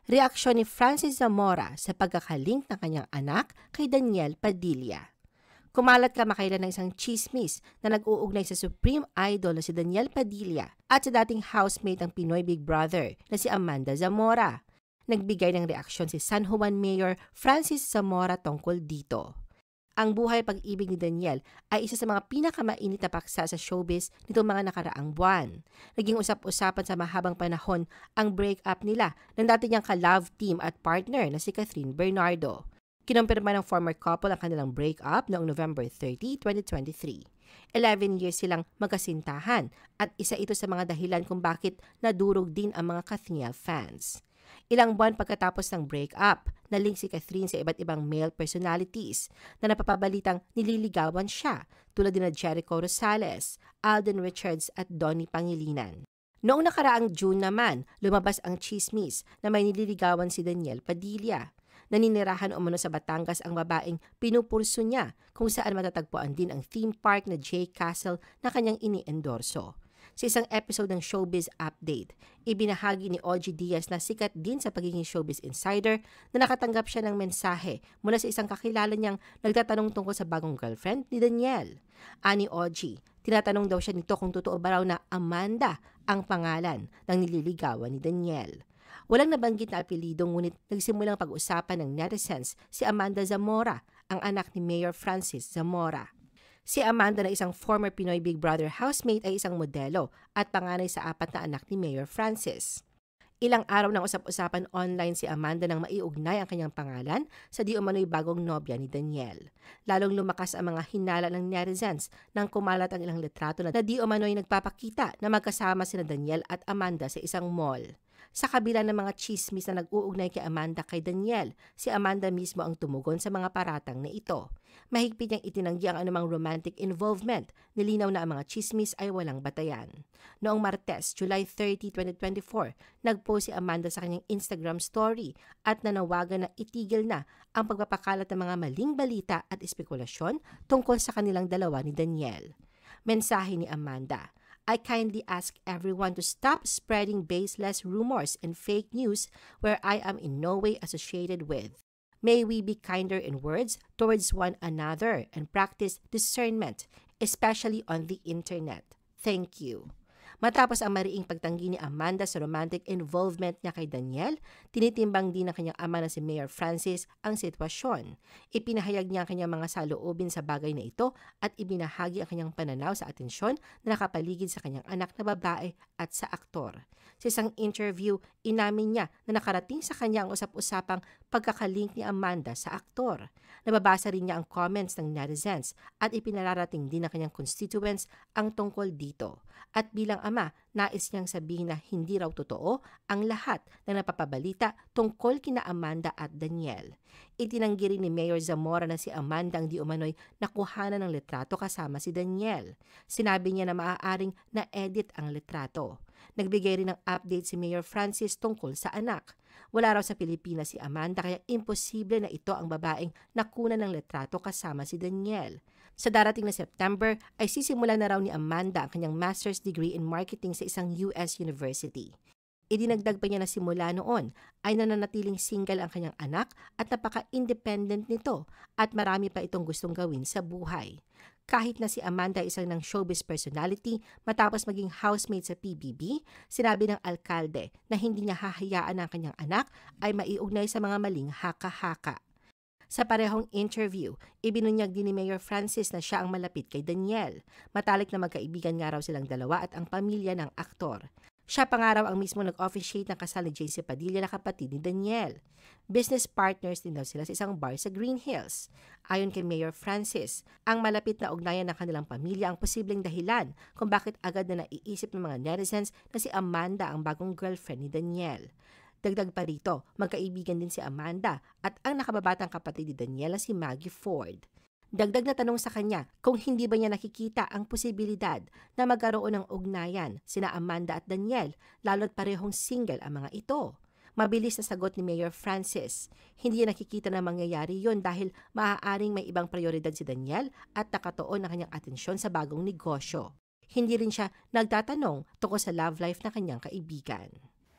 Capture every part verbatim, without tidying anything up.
Reaksyon ni Francis Zamora sa pagkakalink ng kanyang anak kay Daniel Padilla. Kumalat kamakailan ng isang chismis na nag-uugnay sa supreme idol na si Daniel Padilla at sa dating housemate ng Pinoy Big Brother na si Amanda Zamora. Nagbigay ng reaksyon si San Juan Mayor Francis Zamora tungkol dito. Ang buhay pag-ibig ni Daniel ay isa sa mga pinakamainit na paksa sa showbiz nitong mga nakaraang buwan. Naging usap-usapan sa mahabang panahon ang breakup nila ng dati niyang ka-love team at partner na si Catherine Bernardo. Kinumpirma ng former couple ang kanilang breakup noong November thirtieth, twenty twenty-three. eleven years silang magkasintahan at isa ito sa mga dahilan kung bakit nadurog din ang mga Kathniel fans. Ilang buwan pagkatapos ng breakup, nalink si Catherine sa iba't ibang male personalities na napapabalitang nililigawan siya tulad ni Jericho Rosales, Alden Richards at Donnie Pangilinan. Noong nakaraang June naman, lumabas ang chismis na may nililigawan si Daniel Padilla. Naninirahan umano sa Batangas ang babaeng pinupurso niya kung saan matatagpuan din ang theme park na J Castle na kanyang ini-endorso. Sa isang episode ng Showbiz Update, ibinahagi ni O G Diaz na sikat din sa pagiging showbiz insider na nakatanggap siya ng mensahe mula sa isang kakilala niyang nagtatanong tungkol sa bagong girlfriend ni Daniel. Ani O G, tinatanong daw siya nito kung totoo ba raw na Amanda ang pangalan ng nililigawan ni Daniel. Walang nabanggit na apelido ngunit nagsimulang pag-usapan ng netizens si Amanda Zamora, ang anak ni Mayor Francis Zamora. Si Amanda na isang former Pinoy Big Brother housemate ay isang modelo at panganay sa apat na anak ni Mayor Francis. Ilang araw nang usap-usapan online si Amanda nang maiugnay ang kanyang pangalan sa di umano'y bagong nobya ni Daniel. Lalong lumakas ang mga hinala ng netizens nang kumalat ang ilang litrato na di umano'y nagpapakita na magkasama sina Daniel at Amanda sa isang mall. Sa kabila ng mga chismis na nag-uugnay kay Amanda kay Daniel, si Amanda mismo ang tumugon sa mga paratang na ito. Mahigpit niyang itinanggi ang anumang romantic involvement, nilinaw na ang mga chismis ay walang batayan. Noong Martes, July thirtieth, twenty twenty-four, nagpost si Amanda sa kanyang Instagram story at nanawagan na itigil na ang pagpapakalat ng mga maling balita at espekulasyon tungkol sa kanilang dalawa ni Daniel. Mensahe ni Amanda, I kindly ask everyone to stop spreading baseless rumors and fake news where I am in no way associated with. May we be kinder in words towards one another and practice discernment, especially on the internet. Thank you. Matapos ang mariing pagtanggi ni Amanda sa romantic involvement niya kay Daniel, tinitimbang din ng kanyang ama na si Mayor Francis ang sitwasyon. Ipinahayag niya ang kanyang mga saloobin sa bagay na ito at ibinahagi ang kanyang pananaw sa atensyon na nakapaligid sa kanyang anak na babae at sa aktor. Sa isang interview, inamin niya na nakarating sa kanya ang usap-usapang pagkakalink ni Amanda sa aktor. Nababasa rin niya ang comments ng netizens at ipinararating din ng kanyang constituents ang tungkol dito. At bilang ama, nais niyang sabihin na hindi raw totoo ang lahat na napapabalita tungkol kina Amanda at Daniel. Itinanggi rin ni Mayor Zamora na si Amanda ang di umano'y nakuhanan ng litrato kasama si Daniel. Sinabi niya na maaaring na-edit ang litrato. Nagbigay rin ng update si Mayor Francis tungkol sa anak. Wala raw sa Pilipinas si Amanda kaya imposible na ito ang babaeng nakunan ng litrato kasama si Daniel. Sa darating na September ay sisimulan na raw ni Amanda ang kanyang master's degree in marketing sa isang U S university. Idinagdag pa niya na simula noon ay nananatiling single ang kanyang anak at napaka-independent nito at marami pa itong gustong gawin sa buhay. Kahit na si Amanda ay isang ng showbiz personality matapos maging housemate sa P B B, sinabi ng alkalde na hindi niya hahayaan ang kanyang anak ay maiugnay sa mga maling haka-haka. Sa parehong interview, ibinunyag din ni Mayor Francis na siya ang malapit kay Daniel. Matalik na magkaibigan nga raw silang dalawa at ang pamilya ng aktor. Siya pa nga raw ang mismo nag-officiate ng kasal ni J C Padilla na kapatid ni Daniel. Business partners din daw sila sa isang bar sa Green Hills. Ayon kay Mayor Francis, ang malapit na ugnayan ng kanilang pamilya ang posibleng dahilan kung bakit agad na naiisip ng mga netizens na si Amanda ang bagong girlfriend ni Daniel. Dagdag pa rito, magkaibigan din si Amanda at ang nakababatang kapatid ni Daniel na si Maggie Ford. Dagdag na tanong sa kanya kung hindi ba niya nakikita ang posibilidad na magkaroon ng ugnayan sina Amanda at Daniel lalo't parehong single ang mga ito. Mabilis na sagot ni Mayor Francis, hindi niya nakikita na mangyayari yon dahil maaaring may ibang prioridad si Daniel at nakatuon ang kanyang atensyon sa bagong negosyo. Hindi rin siya nagtatanong tungkol sa love life na kanyang kaibigan.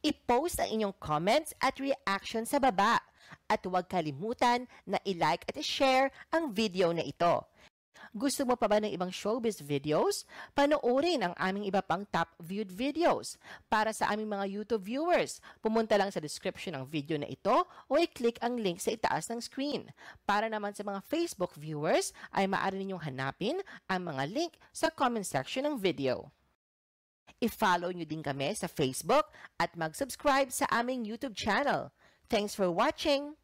I-post ang inyong comments at reaction sa baba. At huwag kalimutan na i-like at i-share ang video na ito. Gusto mo pa ba ng ibang showbiz videos? Panoorin ang aming iba pang top viewed videos. Para sa aming mga YouTube viewers, pumunta lang sa description ng video na ito o i-click ang link sa itaas ng screen. Para naman sa mga Facebook viewers, ay maaari ninyong hanapin ang mga link sa comment section ng video. I-follow nyo din kami sa Facebook at mag-subscribe sa aming YouTube channel. Thanks for watching!